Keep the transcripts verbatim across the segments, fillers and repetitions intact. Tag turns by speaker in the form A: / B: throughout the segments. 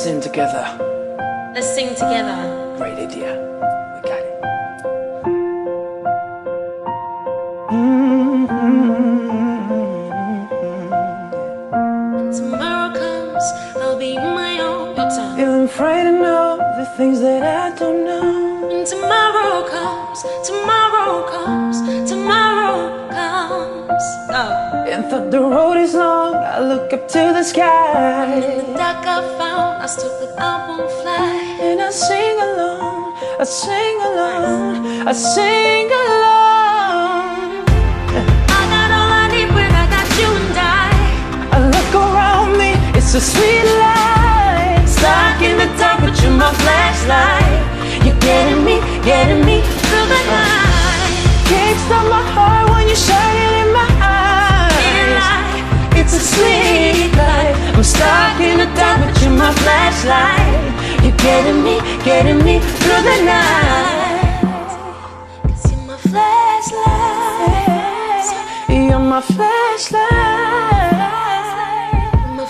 A: sing together.
B: Let's sing together.
A: Great idea. We got it. Mm-hmm.
B: When tomorrow comes, I'll be my own. Your time.
A: Feeling frightened of the things that I don't know.
B: When tomorrow comes, tomorrow comes, tomorrow comes. Oh.
A: And though the road is long, I look up to the sky.
B: And in the dark I found, I stood that I won't fly.
A: And I sing alone, I sing alone, I sing alone.
B: I got all I need when I got you and I.
A: I look around me, it's a sweet light. Stuck in the dark, but you're my flashlight. You're getting me, getting me
B: Through the night.
A: Can't stop my heart when you're shining in my eyes. It's a sweet light. I'm stuck in the dark, but you're my flashlight. You're getting me, getting me through the night.
B: Cause you're my flashlight.
A: You're my flashlight.
B: My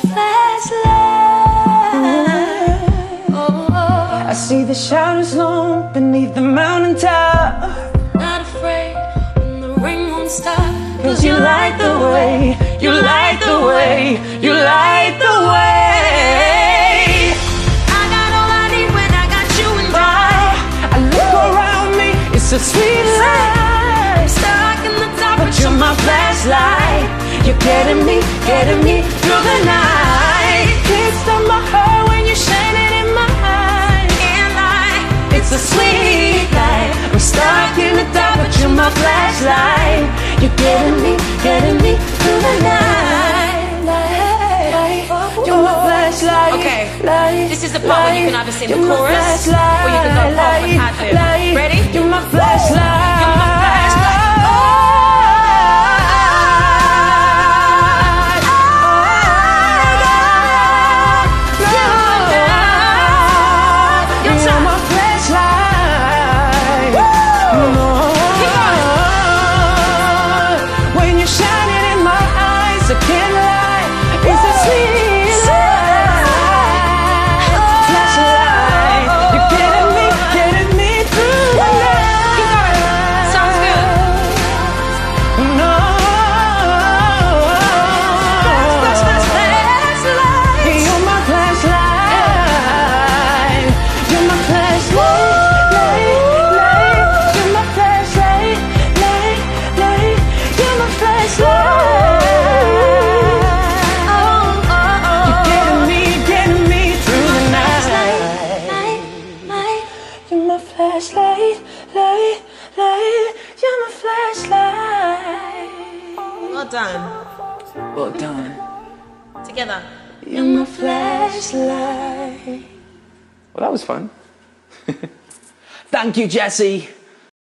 B: flashlight. Oh, oh.
A: I see the shadows long beneath the mountaintop.
B: Not afraid when the rain won't stop.
A: Cause you light the way, you light the way, you light the way.
B: I got all I need when I got you and I.
A: I look around me, it's a sweet light.
B: Stuck in the dark,
A: But you're my flashlight. You're getting me, getting me through the night. Can't stop my heart when you're shining in my eyes.
B: and I.
A: It's a sweet light. I'm stuck in the dark, but you're my flashlight. You're getting me, getting me through the night. Light, you're my flashlight.
B: Okay,
A: light,
B: this is the part where you can either sing the
A: you're my
B: chorus
A: flashlight,
B: or you can go off and ad lib.
A: light,
B: Ready?
A: You're my flashlight.
B: You're my flashlight.
A: Flashlight, light, light, you're my flashlight.
B: Well done.
A: Well done.
B: Together.
A: You're my flashlight. Well, that was fun. Thank you, Jessie.